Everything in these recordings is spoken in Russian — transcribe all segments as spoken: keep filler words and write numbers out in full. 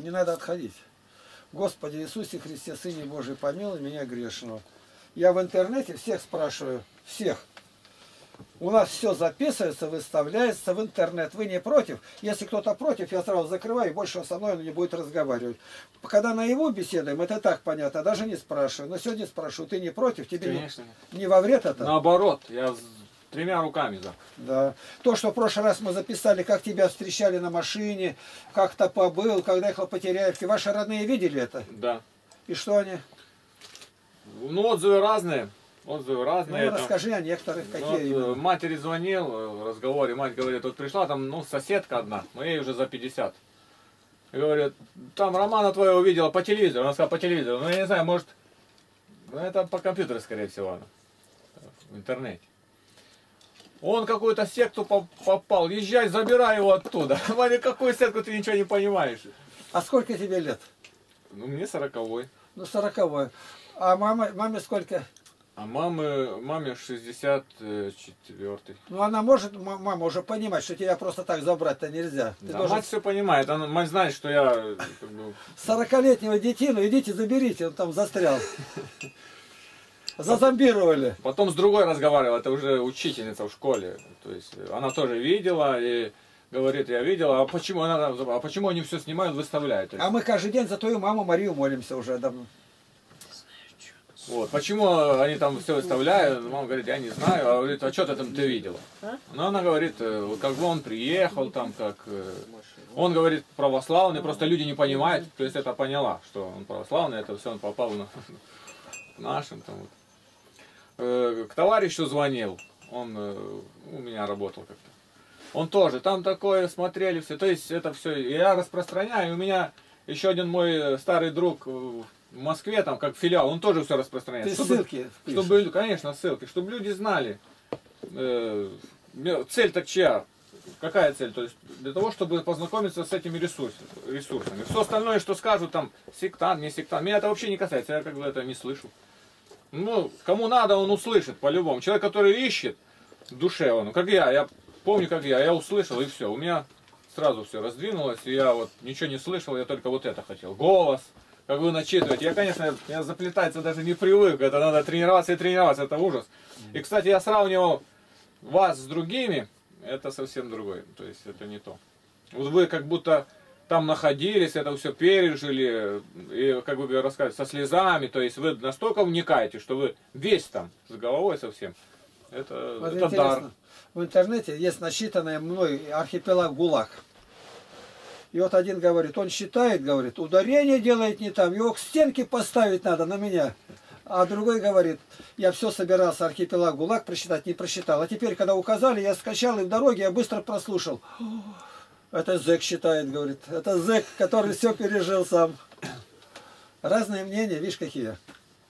не надо отходить. Господи Иисусе Христе, Сыне Божий, помилуй меня грешного. Я в интернете всех спрашиваю, всех. У нас все записывается, выставляется в интернет. Вы не против? Если кто-то против, я сразу закрываю, и больше со мной он не будет разговаривать. Когда на его беседуем, это так понятно, даже не спрашиваю. Но сегодня спрашиваю, ты не против? Тебе Конечно. не, не во вред это? Наоборот, я с тремя руками за. Да. То, что в прошлый раз мы записали, как тебя встречали на машине, как то побыл, когда ехал по Теряевке. Ваши родные видели это? Да. И что они? Ну, отзывы разные. Отзывы разные. Ну, там, расскажи о некоторых, ну, какие вот, именно. матери звонил в разговоре, мать говорит, вот пришла там, ну, соседка одна, но ей уже за пятьдесят. И говорит, там Романа твоего увидела по телевизору. Она сказала, по телевизору. Ну, я не знаю, может, ну, это по компьютеру, скорее всего, она. В интернете. Он какую-то секту попал, езжай, забирай его оттуда. Ваня, какую секту, ты ничего не понимаешь. А сколько тебе лет? Ну, мне сороковой. Ну, сороковой. А мама, маме сколько? А мамы, маме шестьдесят четвёртый. Ну, она может, мама, уже понимать, что тебя просто так забрать-то нельзя. Ты Да, должен... мать все понимает. Она, мать знает, что я... сорокалетнего детину идите заберите, он там застрял. Зазомбировали. Потом с другой разговаривала, это уже учительница в школе. То есть она тоже видела и говорит, я видела, а почему, она, а почему они все снимают, выставляют? А мы каждый день за твою маму Марию молимся уже давно. Вот. Почему они там все выставляют? Мама говорит, я не знаю. А говорит, а что ты там ты видела? Ну, она говорит, как бы он приехал, там, как... Он говорит, православный, просто люди не понимают. То есть это поняла, что он православный, это все он попал на нашим. Там, вот. К товарищу звонил, он у меня работал как-то. Он тоже, там такое смотрели все. То есть это все, я распространяю. У меня еще один мой старый друг... В Москве, там, как филиал, он тоже все распространяет. Ты чтобы, ссылки чтобы, конечно, ссылки, чтобы люди знали, э, цель-то чья, какая цель, то есть для того, чтобы познакомиться с этими ресурсами. ресурсами. Все остальное, что скажут, там, сектант, не сектант, меня это вообще не касается, я как бы это не слышу. Ну, кому надо, он услышит по-любому. Человек, который ищет в душе, он, как я, я помню, как я, я услышал, и все, у меня сразу все раздвинулось, и я вот ничего не слышал, я только вот это хотел, голос. Как вы начитываете. Я, конечно, я заплетаться даже не привык. Это надо тренироваться и тренироваться. Это ужас. И, кстати, я сравнивал вас с другими. Это совсем другое. То есть это не то. Вот вы как будто там находились, это все пережили. И, как бы рассказать, со слезами. То есть вы настолько вникаете, что вы весь там с головой совсем. Это, вот это дар. В интернете есть насчитанный мной архипелаг ГУЛАГ. И вот один говорит, он считает, говорит, ударение делает не там, его к стенке поставить надо на меня. А другой говорит, я все собирался архипелаг ГУЛАГ просчитать, не просчитал. А теперь, когда указали, я скачал и в дороге я быстро прослушал. Это зэк считает, говорит. Это зэк, который все пережил сам. Разные мнения, видишь, какие.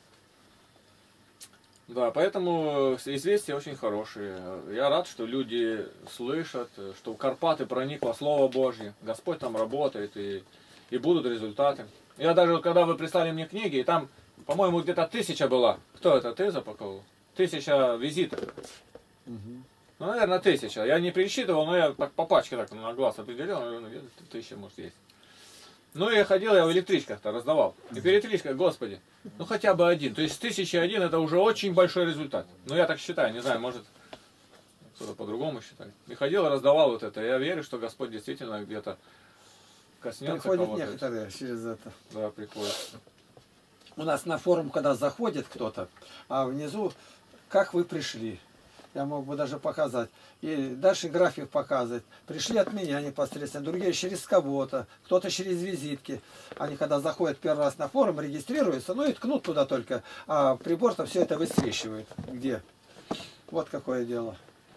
Да, поэтому известия очень хорошие. Я рад, что люди слышат, что в Карпаты проникло Слово Божье. Господь там работает, и, и будут результаты. Я даже, когда вы прислали мне книги, и там, по-моему, где-то тысяча была. Кто это, ты запаковал? Тысяча визитов. Угу. Ну, наверное, тысяча. Я не пересчитывал, но я так по пачке так на глаз определил, наверное, тысяча, может, есть. Ну, я ходил, я в электричках-то раздавал. И перед электричкой, господи, ну хотя бы один. То есть тысяча один это уже очень большой результат. Ну, я так считаю, не знаю, может, кто-то по-другому считает. И ходил, и раздавал вот это. Я верю, что Господь действительно где-то коснется кого-то. Приходят некоторые через это. Да, приходят. У нас на форум, когда заходит кто-то, а внизу, как вы пришли. Я мог бы даже показать. И дальше график показывать. Пришли от меня непосредственно, другие через кого-то, кто-то через визитки. Они когда заходят первый раз на форум, регистрируются, ну и ткнут туда только. А прибор-то все это высвечивает. Где? Вот какое дело.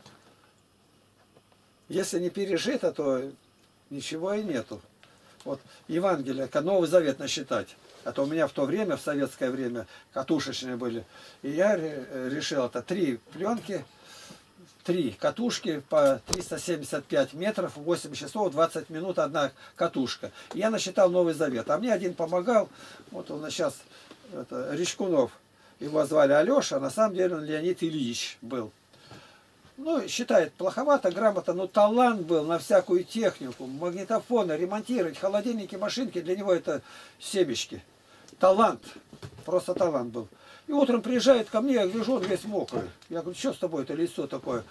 Если не пережито, то ничего и нету. Вот Евангелие, Новый Завет насчитать. А то у меня в то время, в советское время, катушечные были. И я решил, это три пленки, три катушки по триста семьдесят пять метров, восемь часов, двадцать минут одна катушка. И я насчитал Новый Завет. А мне один помогал, вот он сейчас, это, Речкунов. Его звали Алеша, а на самом деле он Леонид Ильич был. ну, считает плоховато, грамотно, но талант был на всякую технику, магнитофоны, ремонтировать, холодильники, машинки, для него это семечки. Талант, просто талант был. И утром приезжает ко мне, я гляжу, он весь мокрый. Я говорю, что с тобой, это лицо такое?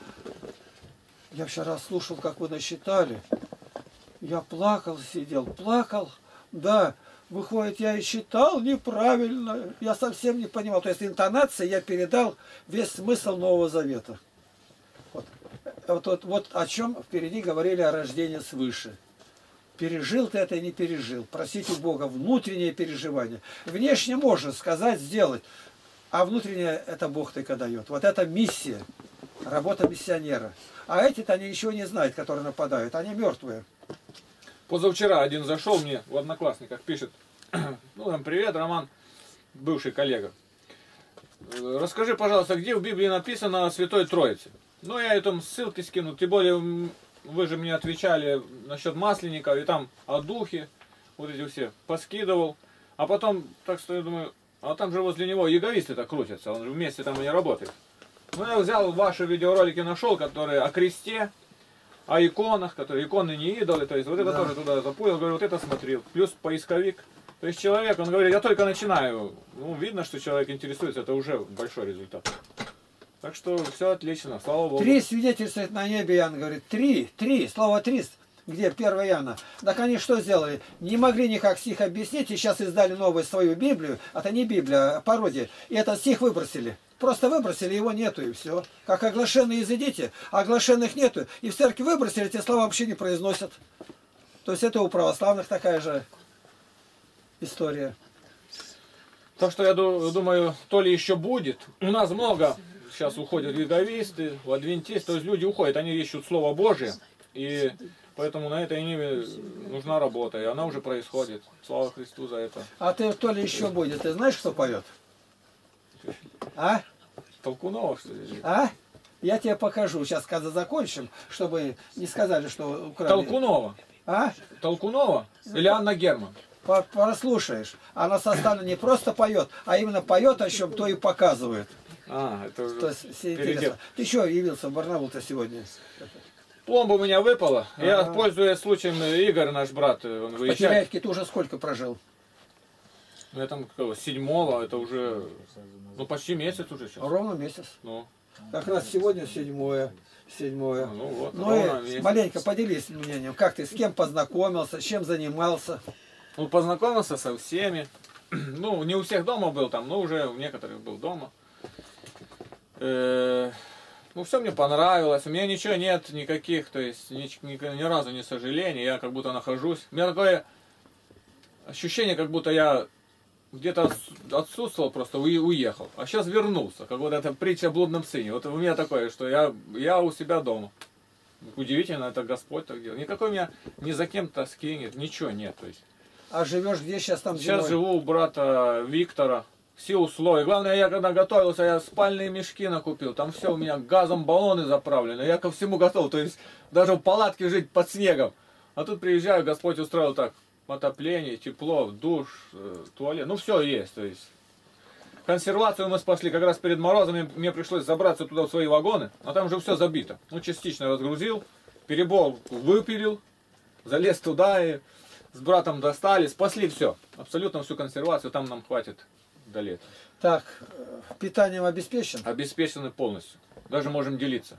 Я вчера слушал, как вы насчитали. Я плакал, сидел, плакал. Да, выходит, я и считал неправильно. Я совсем не понимал. То есть интонация я передал весь смысл Нового Завета. Вот, вот, вот, вот о чем впереди говорили о рождении свыше. Пережил ты это и не пережил. Просить у Бога внутреннее переживание. Внешне можно сказать, сделать. А внутреннее это Бог только дает. Вот это миссия. Работа миссионера. А эти-то они ничего не знают, которые нападают. Они мертвые. Позавчера один зашел мне в Одноклассниках, пишет, ну там, привет, Роман, бывший коллега. Расскажи, пожалуйста, где в Библии написано о Святой Троице? Ну, я этому ссылки скину, тем более вы же мне отвечали насчет масленников, и там о духе, вот эти все, поскидывал. А потом, так что я думаю, а там же возле него яговисты-то крутятся, он же вместе там и не работает. Ну, я взял ваши видеоролики, нашел, которые о кресте, о иконах, которые иконы не идолы, то есть вот это да. Тоже туда запулил, говорю, вот это смотрел, плюс поисковик. То есть человек, он говорит, я только начинаю, ну, видно, что человек интересуется, это уже большой результат. Так что все отлично, слава Богу. Три свидетельствует на небе, Иоанн говорит, три, три, слово три, где первое Иоанна. Так они что сделали? Не могли никак стих объяснить, и сейчас издали новую свою Библию, это не Библия, а пародия, и этот стих выбросили. Просто выбросили, его нету, и все. Как оглашенные изыдите, а оглашенных нету. И в церкви выбросили, эти слова вообще не произносят. То есть это у православных такая же история. Так что я думаю, то ли еще будет. У нас много сейчас уходят ведовисты, адвентисты, то есть люди уходят, они ищут Слово Божие. И поэтому на этой ниве нужна работа, и она уже происходит. Слава Христу за это. А ты то ли еще будет, ты знаешь, кто поет? А? Толкунова, что ли? А? Я тебе покажу, сейчас, когда закончим, чтобы не сказали, что украли. Толкунова. А? Толкунова? Или Анна Герман? Прослушаешь. Она составлена не просто поет, а именно поет, о чем то и показывает. А, это уже то есть, интересно. Ты что явился в Барнаул-то сегодня? Пломба у меня выпала. А -а -а. Я, пользуясь случаем, Игорь, наш брат, он выезжает. В Потеряевке ты уже сколько прожил? Ну, я там какого, седьмого, это уже, ну, почти месяц уже сейчас. Ровно месяц. Ну. Как раз сегодня седьмое. Седьмое. Ну, вот, ну и маленько поделись мнением, как ты, с кем познакомился, чем занимался? Ну, познакомился со всеми. Ну, не у всех дома был там, но уже у некоторых был дома. Э -э ну, все мне понравилось. У меня ничего нет, никаких, то есть ни, ни, ни разу не сожалений. Я как будто нахожусь. У меня такое ощущение, как будто я где-то отсутствовал, просто уехал. А сейчас вернулся, как вот эта притча о блудном сыне. Вот у меня такое, что я, я у себя дома. Удивительно, это Господь так делает. Никакой у меня ни за кем тоски нет, ничего нет. То есть. А живешь где сейчас там Сейчас зимой? живу у брата Виктора. Все условия. Главное, я когда готовился, я спальные мешки накупил. Там все у меня газом баллоны заправлены. Я ко всему готов. То есть даже в палатке жить под снегом. А тут приезжаю, Господь устроил так. Отопление, тепло, душ, туалет. Ну все есть. То есть. Консервацию мы спасли. Как раз перед морозами мне пришлось забраться туда в свои вагоны. А там уже все забито. Ну частично разгрузил. Переборку выпилил. Залез туда и с братом достали. Спасли все. Абсолютно всю консервацию. Там нам хватит до лета. Так, питанием обеспечен? Обеспечены полностью. Даже можем делиться.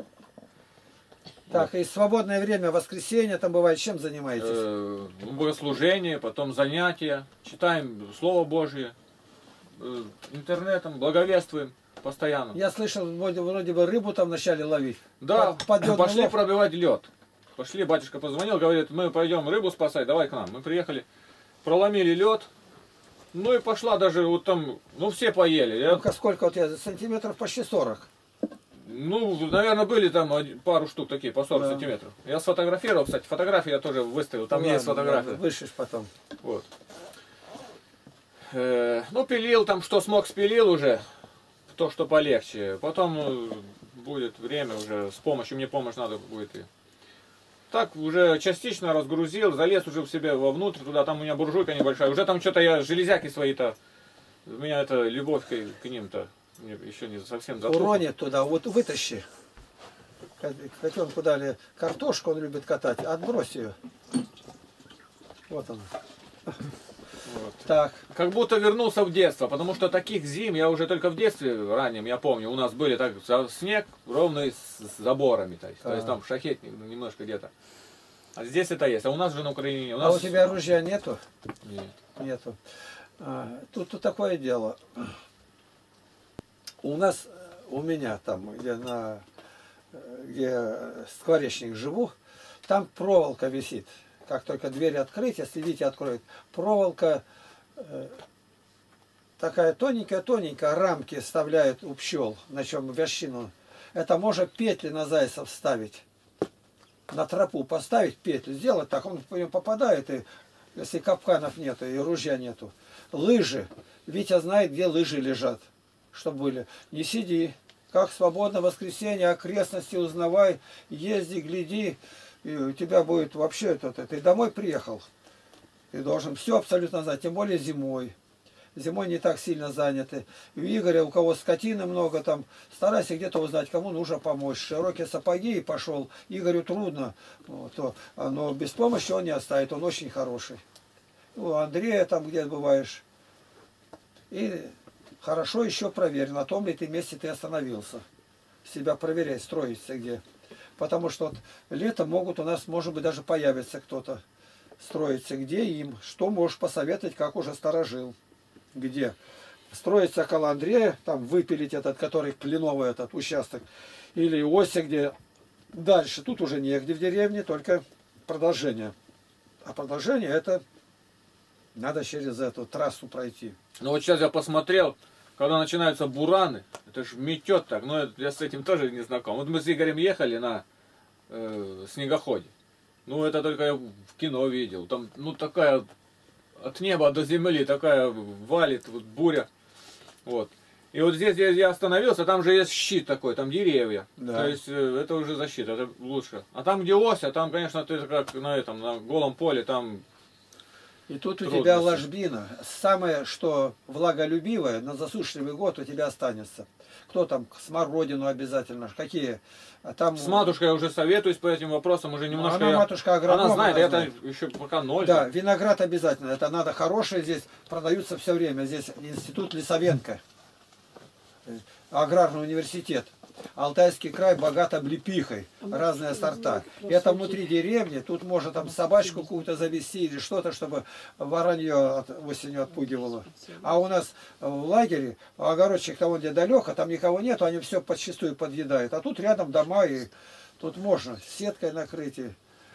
Так, и свободное время, воскресенье там бывает, чем занимаетесь? Э, богослужение, потом занятия, читаем Слово Божие, э, интернетом, благовествуем постоянно. Я слышал, вроде, вроде бы рыбу там вначале ловить. Да, Под, пошли лов. пробивать лед. Пошли, батюшка позвонил, говорит, мы пойдем рыбу спасать, давай к нам. Мы приехали, проломили лед. Ну и пошла даже вот там, ну все поели. Я... Ну-ка, сколько вот я, сантиметров почти сорок. Ну, наверное, были там пару штук такие, по сорок да. сантиметров. Я сфотографировал, кстати, фотографии я тоже выставил, там ну, есть ладно, фотографии. Вышлешь потом. Вот. Э, ну, пилил там, что смог, спилил уже, то, что полегче. Потом ну, будет время уже, с помощью, мне помощь надо будет. И... Так, уже частично разгрузил, залез уже в себе вовнутрь, туда, там у меня буржуйка небольшая. Уже там что-то я, железяки свои-то, у меня это любовь к, к ним-то. Еще не совсем затухло. Уронит туда, вот вытащи. Котенку дали картошку, он любит катать, отбрось ее. Вот она. Вот. Так. Как будто вернулся в детство, потому что таких зим я уже только в детстве раннем, я помню, у нас были так снег ровный с заборами, то есть, а. то есть там шахет немножко где-то. А здесь это есть, а у нас же на Украине. У нас... А у тебя ружья нету? Нет. Нету. А, тут, тут такое дело. У нас, у меня там, где на где скворечник живу, там проволока висит. Как только дверь открыть, если видите, откроет, проволока э, такая тоненькая-тоненькая, рамки вставляют у пчел, на чем вящину. Это можно петли на зайцев ставить, на тропу поставить петлю, сделать так, он по нему попадает, и если капканов нету, и ружья нету. Лыжи. Витя знает, где лыжи лежат, чтобы были. Не сиди. Как свободно воскресенье, окрестности узнавай, езди, гляди, и у тебя будет вообще это, ты домой приехал. Ты должен все абсолютно знать, тем более зимой. Зимой не так сильно заняты. У Игоря, у кого скотины много, там старайся где-то узнать, кому нужно помочь. Широкие сапоги и пошел. Игорю трудно, вот, то, но без помощи он не оставит, он очень хороший. У Андрея там где бываешь. И хорошо еще проверь, на том ли ты месте ты остановился. Себя проверяй, строиться где. Потому что вот летом могут у нас, может быть, даже появится кто-то строиться. Где им? Что можешь посоветовать, как уже сторожил? Где? Строится около Андрея, там выпилить этот, который кленовый этот участок. Или оси, где дальше. Тут уже негде в деревне, только продолжение. А продолжение это надо через эту трассу пройти. Ну вот сейчас я посмотрел, когда начинаются бураны, это же метет так, но я с этим тоже не знаком. Вот мы с Игорем ехали на э, снегоходе. Ну это только я в кино видел. Там ну такая от неба до земли такая валит вот, буря. Вот. И вот здесь я остановился, там же есть щит такой, там деревья. Да. То есть э, это уже защита, это лучше. А там где ось, а там, конечно, ты как на этом, на голом поле, там. И тут у тебя ложбина. Самое, что влаголюбивое, на засушливый год у тебя останется. Кто там? Смородину обязательно. Какие? Там... С матушкой я уже советуюсь по этим вопросам. Уже немножко она я... матушка агроном. Она знает, она это знает. еще пока ноль. Да, виноград обязательно. Это надо хорошее здесь. Продаются все время. Здесь институт Лисовенко. Аграрный университет. Алтайский край богат облепихой, разные сорта. Это внутри деревни, тут можно там собачку какую-то завести или что-то, чтобы воронье от, осенью отпугивало. А у нас в лагере, огородчик того где далеко, там никого нету, они все подчистую подъедают. А тут рядом дома, и тут можно сеткой накрыть, и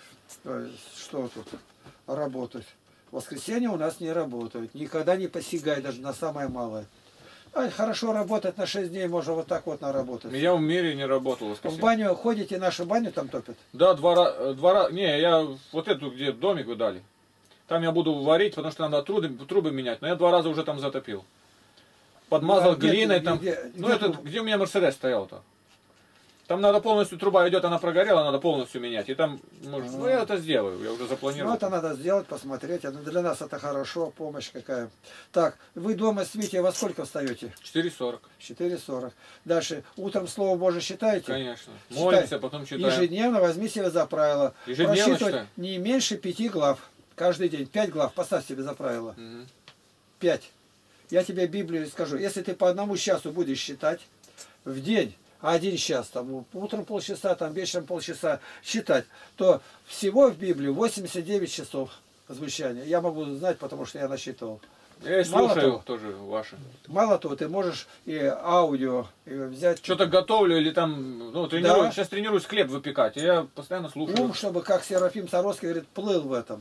что тут работать. В воскресенье у нас не работают, никогда не посягай даже на самое малое. А хорошо работать на шесть дней, можно вот так вот наработать. Я в мире не работал. В баню ходите, нашу баню там топят? Да, два раза, два раза, не, я вот эту, где домик вы дали, там я буду варить, потому что надо трубы, трубы менять, но я два раза уже там затопил. Подмазал а глиной где, там, где, ну где, этот, где у меня Мерседес стоял-то. Там надо полностью, труба идет, она прогорела, надо полностью менять. И там, может, ну я это сделаю, я уже запланировал. Ну это надо сделать, посмотреть. Для нас это хорошо, помощь какая. Так, вы дома с Витей во сколько встаете? четыре сорок. четыре сорок. Дальше, утром Слово Божие читаете? Конечно. Молимся, Читай. Потом читаем. Ежедневно возьми себе за правило. Ежедневно читаем. Не меньше пяти глав. Каждый день. Пять глав, поставь себе за правило. Угу. Пять. Я тебе Библию скажу. Если ты по одному часу будешь считать в день, один час, там, утром полчаса, там, вечером полчаса считать, то всего в Библии восемьдесят девять часов звучания. Я могу знать, потому что я насчитывал. Я и мало слушаю того, тоже ваши. Мало того, ты можешь и аудио и взять. Что-то готовлю или там, ну, тренирую, да. Сейчас тренируюсь хлеб выпекать, и я постоянно слушаю. Ум, чтобы, как Серафим Саровский говорит, плыл в этом.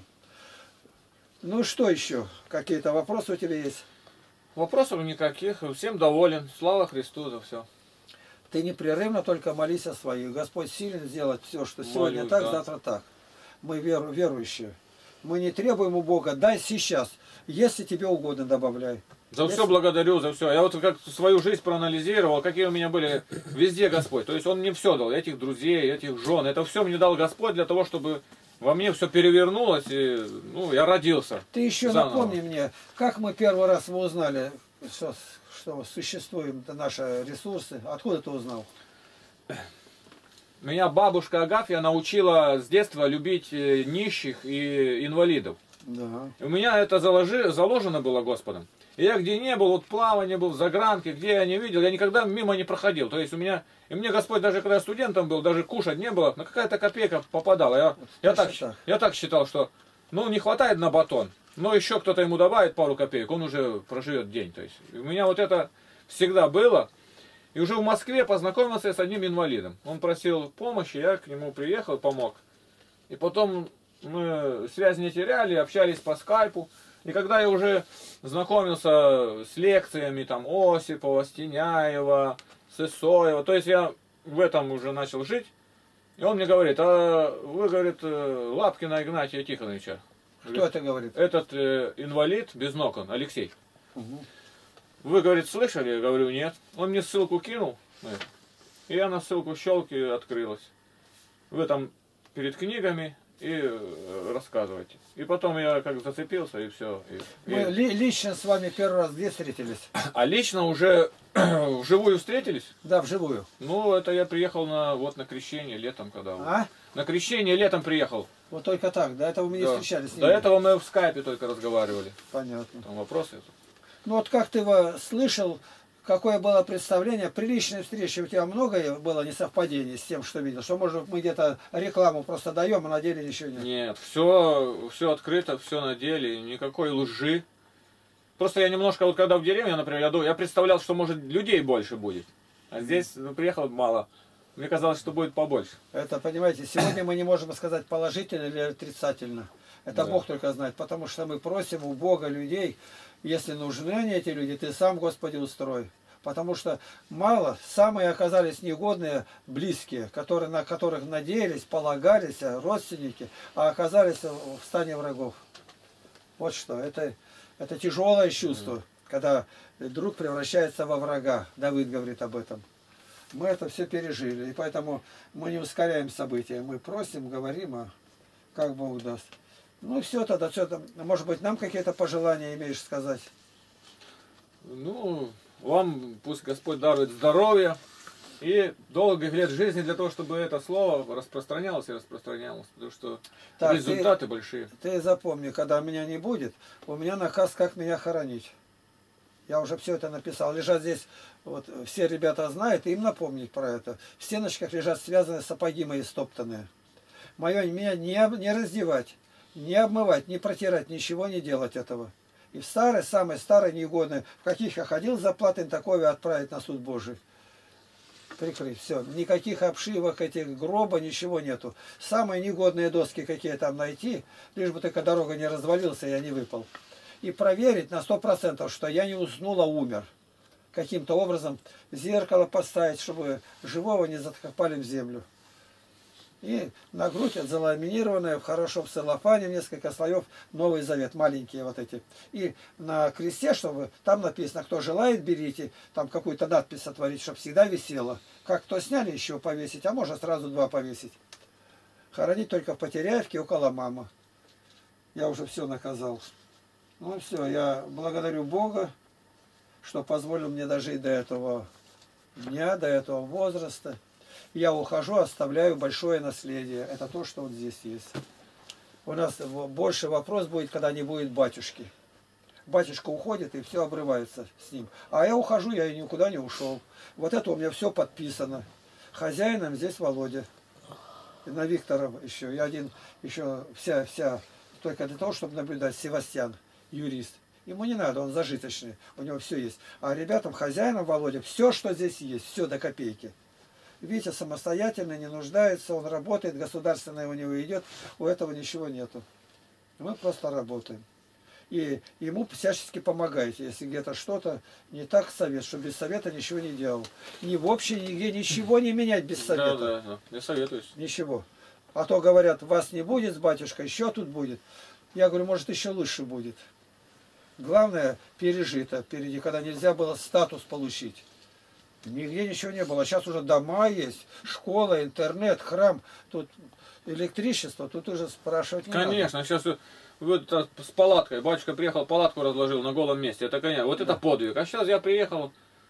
Ну, что еще? Какие-то вопросы у тебя есть? Вопросов никаких, всем доволен. Слава Христу за все. Ты непрерывно только молись о своих. Господь силен сделать все, что сегодня Молюсь, так, да. завтра так. Мы веру, верующие. Мы не требуем у Бога, дай сейчас. Если тебе угодно, добавляй. За Если... все благодарю, за все. Я вот как свою жизнь проанализировал, какие у меня были везде Господь. То есть Он мне все дал, этих друзей, этих жен. Это все мне дал Господь для того, чтобы во мне все перевернулось, и ну, я родился. Ты еще заново. Напомни мне, как мы первый раз мы узнали, что... что существуют наши ресурсы. Откуда ты узнал? меня бабушка Агафья научила с детства любить нищих и инвалидов. Да. У меня это заложи, заложено было Господом. И я где не был, вот плавание был, в загранке, где я не видел, я никогда мимо не проходил. То есть у меня, и мне Господь даже когда я студентом был, даже кушать не было, на какая-то копейка попадала. Я, я, так, я так считал, что ну не хватает на батон, но еще кто-то ему добавит пару копеек, он уже проживет день. То есть у меня вот это всегда было. И уже в Москве познакомился я с одним инвалидом. Он просил помощи, я к нему приехал, помог. И потом мы связь не теряли, общались по скайпу. И когда я уже знакомился с лекциями там Осипова, Стеняева, Сысоева, то есть я в этом уже начал жить. И он мне говорит, а вы, говорит, Лапкина Игнатия Тихоновича. Кто это говорит? Этот э, инвалид без ног он, Алексей. Угу. Вы, говорит, слышали? Я говорю, нет. Он мне ссылку кинул. И я на ссылку щелки открылась. Вы там перед книгами и рассказывайте. И потом я как зацепился, и все. И, Мы и... Ли, лично с вами первый раз где встретились? А лично уже вживую встретились? Да, вживую. Ну, это я приехал на, вот, на крещение летом, когда... А? На крещение летом приехал. Вот только так, до этого мы не Да. встречались с ними. До этого мы в скайпе только разговаривали. Понятно. Там вопросы. Ну вот как ты его слышал, какое было представление, приличной встречи у тебя много было несовпадений с тем, что видел? Что, может, мы где-то рекламу просто даем, а на деле ничего нет? Нет, все, все открыто, все на деле, никакой лжи. Просто я немножко, вот когда в деревне, например, я, думал, я представлял, что может людей больше будет. А здесь ну, приехал мало. Мне казалось, что будет побольше. Это, понимаете, сегодня мы не можем сказать положительно или отрицательно. Это Да. Бог только знает, потому что мы просим у Бога людей, если нужны они, эти люди, ты сам, Господи, устрой. Потому что мало, самые оказались негодные, близкие, которые, на которых надеялись, полагались, родственники, а оказались в стане врагов. Вот что, это, это тяжелое чувство, когда друг превращается во врага. Давид говорит об этом. Мы это все пережили, и поэтому мы не ускоряем события. Мы просим, говорим, а как Бог даст. Ну все тогда, все там, может быть, нам какие-то пожелания имеешь сказать? Ну, вам пусть Господь дарует здоровье и долгих лет жизни для того, чтобы это слово распространялось и распространялось. Потому что Так, результаты ты, большие. Ты запомни, когда меня не будет, у меня наказ, как меня хоронить. Я уже все это написал. Лежат здесь, вот все ребята знают, и им напомнить про это. В стеночках лежат связанные сапоги мои стоптанные. Мое меня не, не раздевать, не обмывать, не протирать, ничего не делать этого. И в старой, самой старой негодной, в каких я ходил за платой, такое отправить на суд Божий. Прикрыть, все. Никаких обшивок, этих гроба, ничего нету. Самые негодные доски, какие там найти, лишь бы только дорога не развалилась, и я не выпал. И проверить на сто процентов, что я не уснул, а умер. Каким-то образом зеркало поставить, чтобы живого не закопали в землю. И на грудь заламинированная в хорошем целлофане, в несколько слоев, Новый Завет, маленькие вот эти. И на кресте, чтобы там написано, кто желает, берите, там какую-то надпись сотворить, чтобы всегда висело. Как кто сняли, еще повесить, а можно сразу два повесить. Хоронить только в Потеряевке около мамы. Я уже все наказал. Ну все, я благодарю Бога, что позволил мне дожить до этого дня, до этого возраста. Я ухожу, оставляю большое наследие. Это то, что вот здесь есть. У нас больше вопрос будет, когда не будет батюшки. Батюшка уходит, и все обрывается с ним. А я ухожу, я и никуда не ушел. Вот это у меня все подписано. Хозяином здесь Володя. И на Виктора еще. Я один, еще вся, вся, только для того, чтобы наблюдать, Севастьян, юрист. Ему не надо, он зажиточный, у него все есть. А ребятам, хозяинам Володя, все, что здесь есть, все до копейки. Витя самостоятельно, не нуждается, он работает, государственное у него идет, у этого ничего нету. Мы просто работаем. И ему всячески помогаете, если где-то что-то не так, совет, что без совета ничего не делал. Ни в общем, нигде ничего не менять без совета. Да, да, да. Я советуюсь. Ничего. А то говорят, вас не будет с батюшкой, еще тут будет. Я говорю, может еще лучше будет. Главное, пережито впереди, когда нельзя было статус получить. Нигде ничего не было. Сейчас уже дома есть, школа, интернет, храм. Тут электричество, тут уже спрашивать не Конечно, надо. сейчас вот с палаткой. Батюшка приехал, палатку разложил на голом месте. Это, конечно, вот это подвиг. А сейчас я приехал,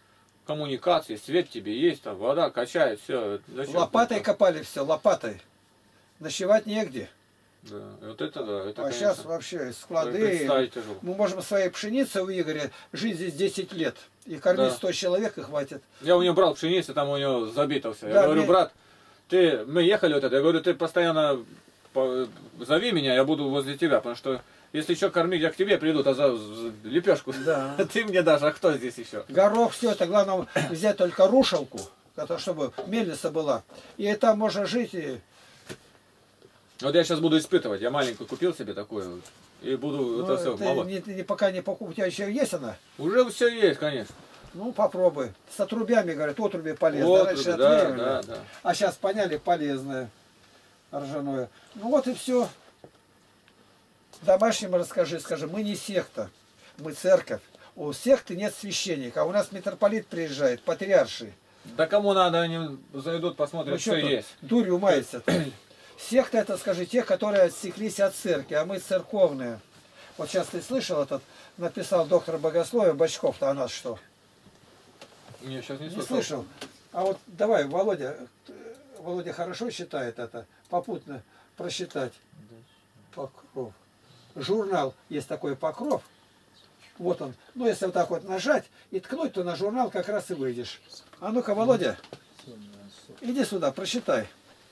коммуникации, свет тебе есть, там вода качает, все. Лопатой копали все, лопатой. Ночевать негде. Да, и вот это да, это, а конечно, сейчас вообще склады. Мы можем своей пшеницы у Игоря жить здесь десять лет. И кормить да. сто человек и хватит. Я у него брал пшеницу, там у него забито все. Да, я говорю, мне... брат, ты, мы ехали вот это, я говорю, ты постоянно зови меня, я буду возле тебя, потому что если еще кормить, я к тебе приду, а за, за лепешку. Да. Ты мне даже, а кто здесь еще? Горох, все это, главное взять только рушалку, чтобы мельница была. И там можно жить. И... Вот я сейчас буду испытывать. Я маленькую купил себе такую. И буду ну, это все. Ты не, не, пока не покупал. У тебя еще есть она? Уже все есть, конечно. Ну, попробуй. С отрубями, говорят, отруби полезно. Отруби, да, да, да. А сейчас поняли, полезное. Ржаное. Ну вот и все. Домашним расскажи, скажи, мы не секта, мы церковь. У секты нет священника, а у нас митрополит приезжает, патриарший. Да кому надо, они зайдут, посмотрят, ну, что, что есть. Дурью мается. Секта это, скажи, те, которые отсеклись от церкви, а мы церковные. Вот сейчас ты слышал, этот написал доктор богословия Бочков-то о нас что? Не, сейчас не, не слышал. А вот давай, Володя, Володя хорошо считает это, попутно просчитать. Покров. Журнал, есть такой Покров. Вот он. Ну, если вот так вот нажать и ткнуть, то на журнал как раз и выйдешь. А ну-ка, Володя, иди сюда, прочитай.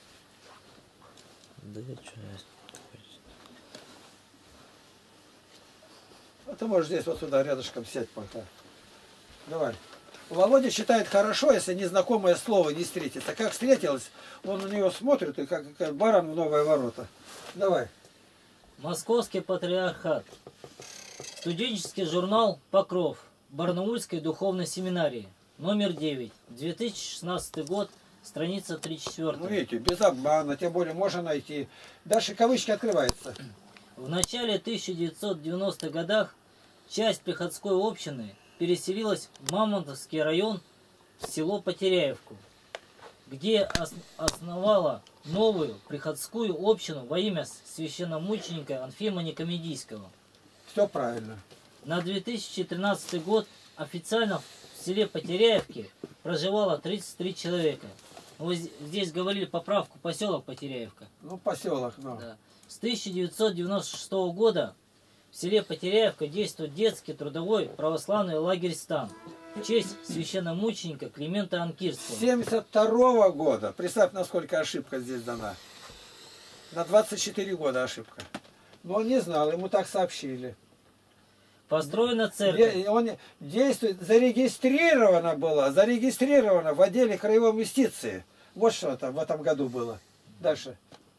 А ты можешь здесь вот сюда рядышком сядь пока. Давай. Володя читает хорошо, если незнакомое слово не встретится. Как встретилось, он на него смотрит, и как, как баран в новые ворота. Давай. Московский патриархат. Студенческий журнал «Покров» Барнаульской духовной семинарии. Номер девять. две тысячи шестнадцатый год. Страница тридцать четыре. Ну видите, без обмана, тем более можно найти. Дальше кавычки открываются. В начале тысяча девятьсот девяностых годах часть приходской общины переселилась в Мамонтовский район, в село Потеряевку, где основала новую приходскую общину во имя священномученика Анфима Никомедийского. Все правильно. На две тысячи тринадцатый год официально в селе Потеряевке проживало тридцать три человека. Вот здесь говорили поправку поселок Потеряевка. Ну, поселок, ну. Да. С тысяча девятьсот девяносто шестого года в селе Потеряевка действует детский трудовой православный лагерь «Стан» в честь священномученика Климента Анкирского. семьдесят второго года. Представь, насколько ошибка здесь дана. На двадцать четыре года ошибка. Но он не знал, ему так сообщили. Построена церковь. Он действует, зарегистрирована была, зарегистрирована в отделе краевой юстиции. Вот что там в этом году было. Дальше.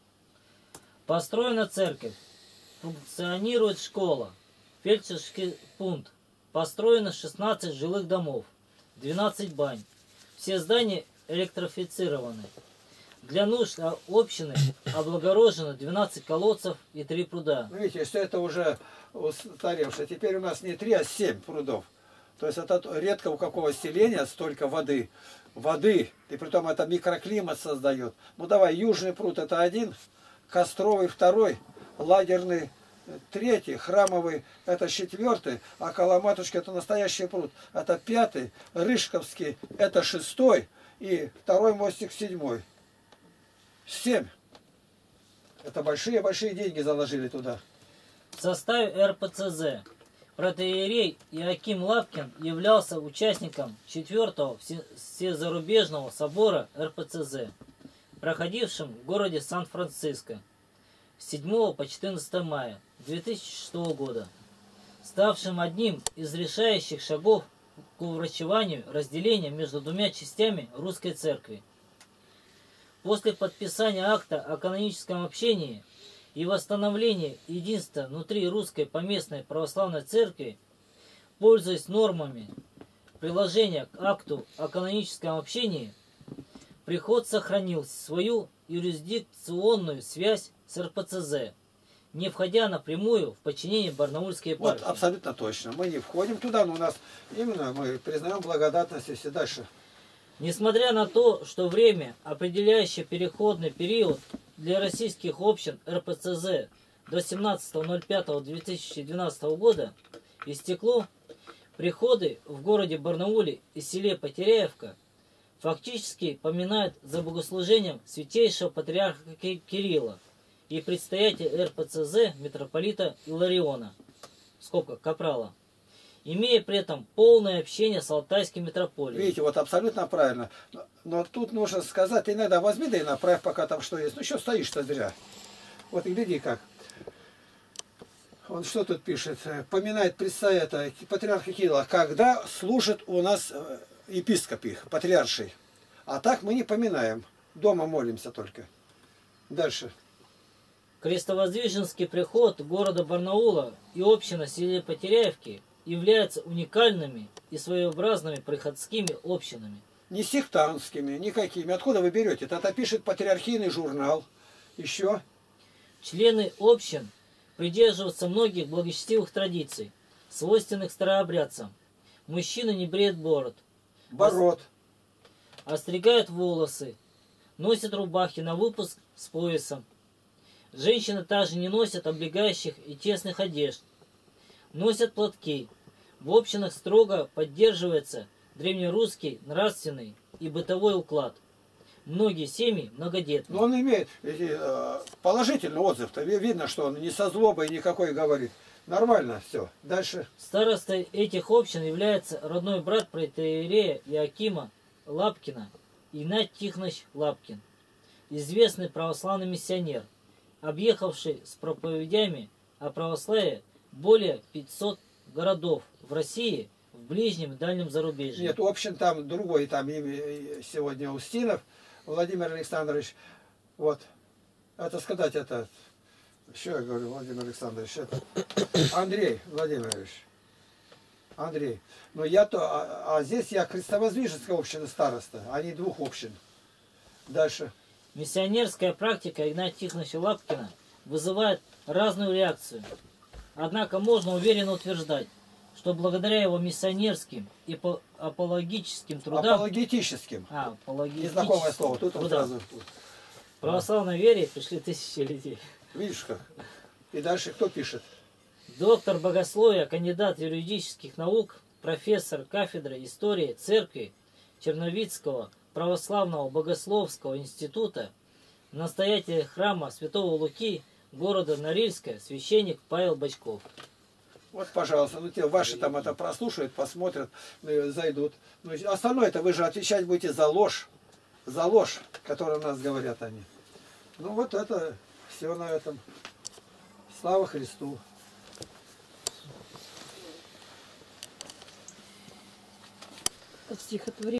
Построена церковь. Функционирует школа. Фельдшерский пункт. Построено шестнадцать жилых домов. двенадцать бань. Все здания электрифицированы. Для нужд общины облагорожено двенадцать колодцев и три пруда. Видите, что это уже устаревшее. Теперь у нас не три, а семь прудов. То есть это редко у какого селения столько воды. Воды. И притом это микроклимат создает. Ну давай, южный пруд это один, Костровый второй, лагерный третий, Храмовый это четвертый, а Коломатушка это настоящий пруд. Это пятый, Рыжковский это шестой и второй мостик седьмой. Семь. Это большие-большие деньги заложили туда. В составе эр пэ цэ зэ протоиерей Иоаким Лапкин являлся участником четвертого всезарубежного собора эр пэ цэ зэ, проходившим в городе Сан-Франциско с седьмого по четырнадцатое мая две тысячи шестого года, ставшим одним из решающих шагов к уврачеванию разделения между двумя частями русской церкви. После подписания акта о каноническом общении и восстановления единства внутри русской поместной православной церкви, пользуясь нормами приложения к акту о каноническом общении, приход сохранил свою юрисдикционную связь с эр пэ цэ зэ, не входя напрямую в подчинение Барнаульской епархии. Вот абсолютно точно. Мы не входим туда, но у нас именно мы признаем благодатность и все дальше. Несмотря на то, что время, определяющее переходный период для российских общин эр пэ цэ зэ до семнадцатого ноль пятого две тысячи двенадцатого года, истекло, Приходы в городе Барнауле и селе Потеряевка фактически поминают за богослужением святейшего патриарха Кирилла и предстоятеля эр пэ цэ зэ митрополита Илариона, скобка, капрала, имея при этом полное общение с Алтайским митрополией. Видите, вот абсолютно правильно. Но, но тут нужно сказать, иногда возьми, да и направь, пока там что есть. Ну, еще стоишь-то зря. Вот гляди как. Он что тут пишет? Поминает предстоятеля патриарха Кирилла, когда служит у нас епископ их, патриарший. А так мы не поминаем. Дома молимся только. Дальше. Крестовоздвиженский приход города Барнаула и община селе Потеряевки являются уникальными и своеобразными приходскими общинами. Не сектантскими, никакими. Откуда вы берете? Это пишет патриархийный журнал. Еще. Члены общин придерживаются многих благочестивых традиций, свойственных старообрядцам. Мужчины не бреют бород. Бород. Остригают волосы. Носят рубахи на выпуск с поясом. Женщины также не носят облегающих и тесных одежд. Носят платки. В общинах строго поддерживается древнерусский нравственный и бытовой уклад. Многие семьи многодетные. Но он имеет э, положительный отзыв-то. Видно, что он не со злобой никакой говорит. Нормально все. Дальше. Старостой этих общин является родной брат протоиерея Иоакима Лапкина, Игнат Тихонович Лапкин, известный православный миссионер, объехавший с проповедями о православии более пятисот городов в России, в ближнем и дальнем зарубежье. Нет, общин там другой, там сегодня Устинов Владимир Александрович. Вот. Это сказать, это, что я говорю, Владимир Александрович, это Андрей Владимирович. Андрей. Но я то, а, а здесь я крестовоздвиженская община староста, а не двух общин. Дальше. Миссионерская практика Игната Тихоновича Лапкина вызывает разную реакцию. Однако можно уверенно утверждать, что благодаря его миссионерским и апологическим трудам... Апологетическим. А, апологетическим. Незнакомое слово. Тут он сразу... В православной вере пришли тысячи людей. Видишь как? И дальше кто пишет? Доктор богословия, кандидат юридических наук, профессор кафедры истории церкви Черновицкого православного богословского института, настоятель храма Святого Луки, города Норильска, священник Павел Бочков. Вот, пожалуйста, ну те ваши там это прослушают, посмотрят, зайдут. Ну, остальное-то вы же отвечать будете за ложь, за ложь, которую у нас говорят они. Ну вот это все на этом. Слава Христу. Стихотворение.